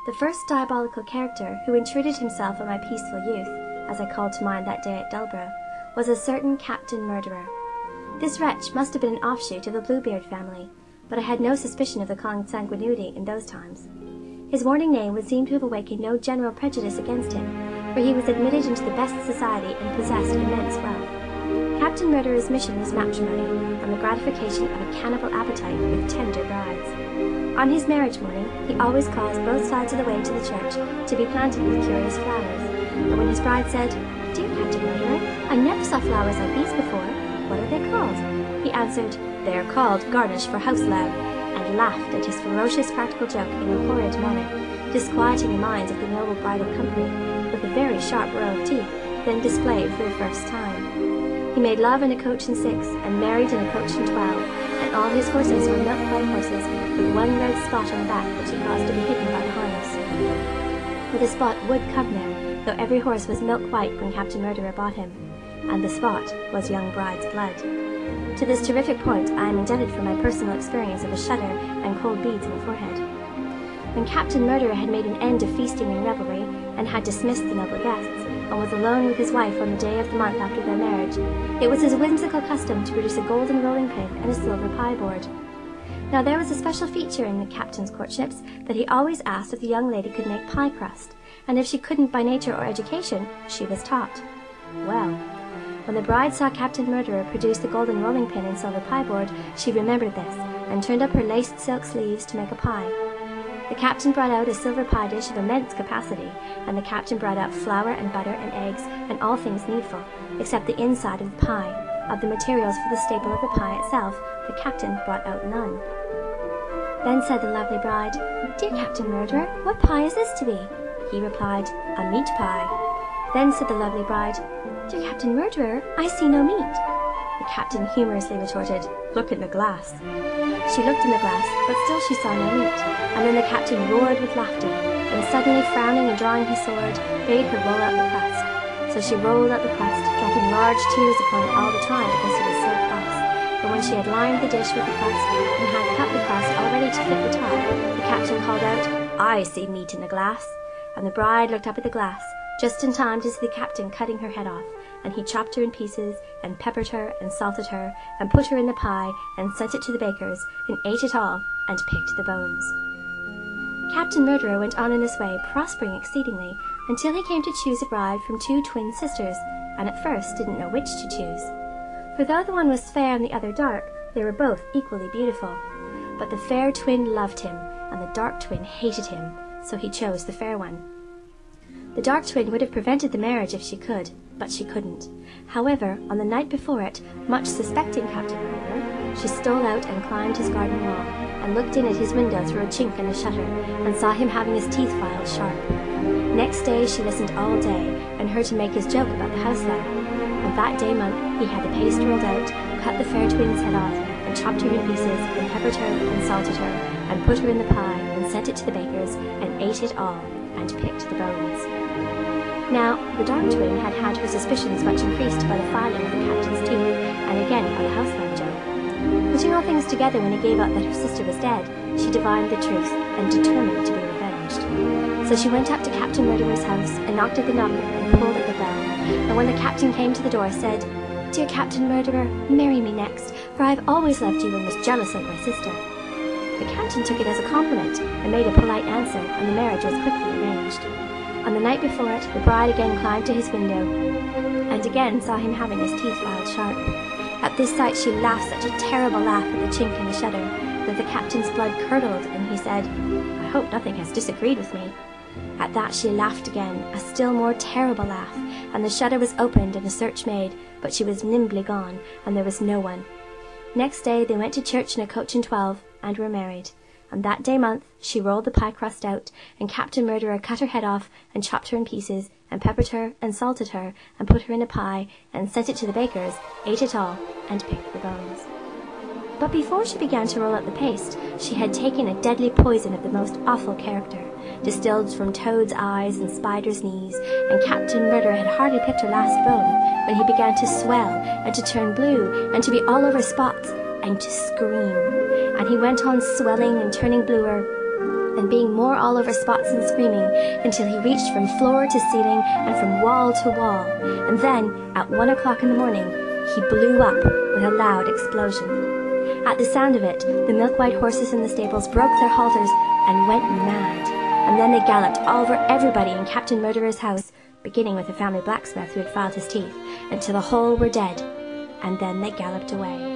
The first diabolical character who intruded himself on my peaceful youth, as I called to mind that day at Dullborough, was a certain Captain Murderer. This wretch must have been an offshoot of the Bluebeard family, but I had no suspicion of the consanguinity in those times. His warning name would seem to have awakened no general prejudice against him, for he was admitted into the best society and possessed immense wealth. Captain Murderer's mission was matrimony, and the gratification of a cannibal appetite with tender brides. On his marriage morning, he always caused both sides of the way to the church to be planted with curious flowers, and when his bride said, "Dear Captain Murderer, I never saw flowers like these before. What are they called?" he answered, "They are called garnish for house love," and laughed at his ferocious practical joke in a horrid manner, disquieting the minds of the noble bridal company with a very sharp row of teeth, then displayed for the first time. He made love in a coach and six, and married in a coach and 12, and all his horses were milk-white horses, with one red spot on the back which he caused to be hidden by the harness. For the spot would come there, though every horse was milk-white when Captain Murderer bought him, and the spot was young bride's blood. To this terrific point I am indebted for my personal experience of a shudder and cold beads in the forehead. When Captain Murderer had made an end of feasting and revelry, and had dismissed the noble guests, and was alone with his wife on the day of the month after their marriage, it was his whimsical custom to produce a golden rolling pin and a silver pie board. Now there was a special feature in the captain's courtships that he always asked if the young lady could make pie crust, and if she couldn't by nature or education, she was taught. Well, when the bride saw Captain Murderer produce the golden rolling pin and silver pie board, she remembered this, and turned up her laced silk sleeves to make a pie. The captain brought out a silver pie dish of immense capacity, and the captain brought out flour and butter and eggs and all things needful, except the inside of the pie. Of the materials for the staple of the pie itself, the captain brought out none. Then said the lovely bride, "Dear Captain Murderer, what pie is this to be?" He replied, "A meat pie." Then said the lovely bride, "Dear Captain Murderer, I see no meat." The captain humorously retorted, "Look in the glass." She looked in the glass, but still she saw no meat, and then the captain roared with laughter, and suddenly frowning and drawing his sword, bade her roll out the crust. So she rolled out the crust, dropping large tears upon it all the time because he was so cross. But when she had lined the dish with the crust, and had cut the crust all ready to fit the top, the captain called out, "I see meat in the glass." And the bride looked up at the glass, just in time to see the captain cutting her head off, and he chopped her in pieces, and peppered her, and salted her, and put her in the pie, and sent it to the baker's, and ate it all, and picked the bones. Captain Murderer went on in this way, prospering exceedingly, until he came to choose a bride from two twin sisters, and at first didn't know which to choose. For though the one was fair and the other dark, they were both equally beautiful. But the fair twin loved him, and the dark twin hated him, so he chose the fair one. The dark twin would have prevented the marriage if she could, but she couldn't. However, on the night before it, much suspecting Captain Murderer, she stole out and climbed his garden wall, and looked in at his window through a chink in the shutter, and saw him having his teeth filed sharp. Next day she listened all day, and heard him make his joke about the house lad. And that day month he had the paste rolled out, cut the fair twin's head off, and chopped her in pieces, and peppered her, and salted her, and put her in the pie, and sent it to the baker's, and ate it all, and picked the bones. Now, the dark twin had had her suspicions much increased by the filing of the captain's teeth, and again by the house lad joke. Putting all things together when he gave out that her sister was dead, she divined the truth, and determined to be revenged. So she went up to Captain Murderer's house, and knocked at the knocker, and pulled at the bell, and when the captain came to the door, said, "Dear Captain Murderer, marry me next, for I have always loved you and was jealous of my sister." The captain took it as a compliment, and made a polite answer, and the marriage was quickly arranged. On the night before it, the bride again climbed to his window, and again saw him having his teeth filed sharp. At this sight she laughed such a terrible laugh at the chink in the shutter, that the captain's blood curdled, and he said, "I hope nothing has disagreed with me." At that she laughed again, a still more terrible laugh, and the shutter was opened and a search made, but she was nimbly gone, and there was no one. Next day they went to church in a coach and 12, and were married. And that day month she rolled the pie crust out, and Captain Murderer cut her head off, and chopped her in pieces, and peppered her, and salted her, and put her in a pie, and sent it to the baker's, ate it all, and picked the bones. But before she began to roll out the paste, she had taken a deadly poison of the most awful character, distilled from toad's eyes and spider's knees, and Captain Murderer had hardly picked her last bone, when he began to swell, and to turn blue, and to be all over spots, and to scream. And he went on swelling and turning bluer, and being more all over spots and screaming, until he reached from floor to ceiling and from wall to wall, and then, at 1 o'clock in the morning, he blew up with a loud explosion. At the sound of it, the milk-white horses in the stables broke their halters and went mad, and then they galloped all over everybody in Captain Murderer's house, beginning with the family blacksmith who had filed his teeth, until the whole were dead, and then they galloped away.